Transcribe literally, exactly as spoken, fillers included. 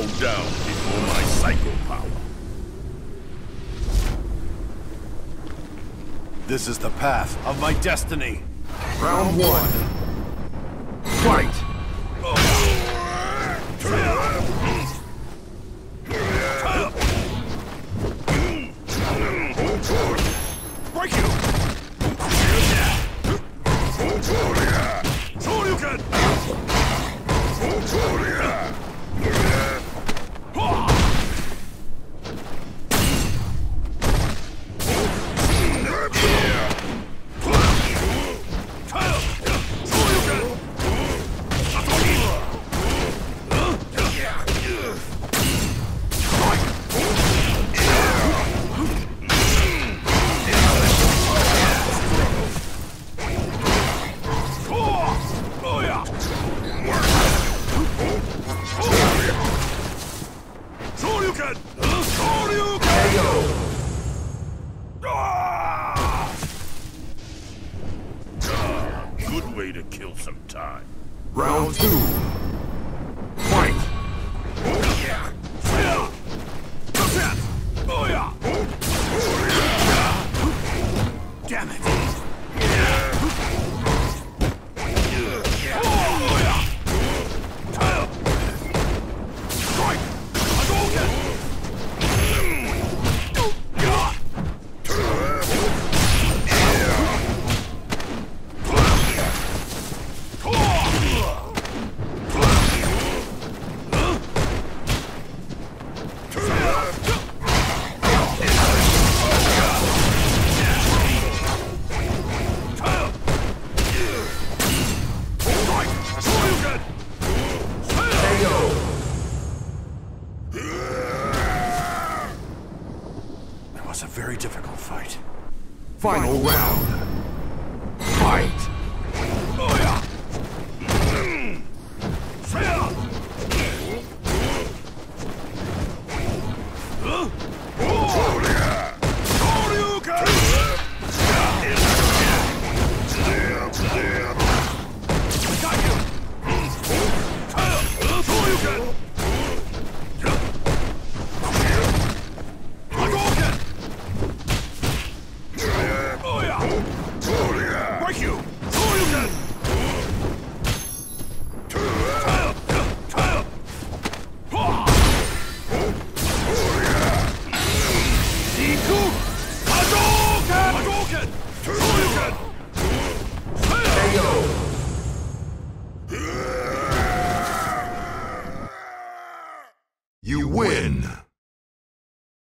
down before my psycho power. This is the path of my destiny. Round one. Fight! Break you! Good way to kill some time. Round two. Fight! Damn it! That was a very difficult fight. Final round. Fight! You win!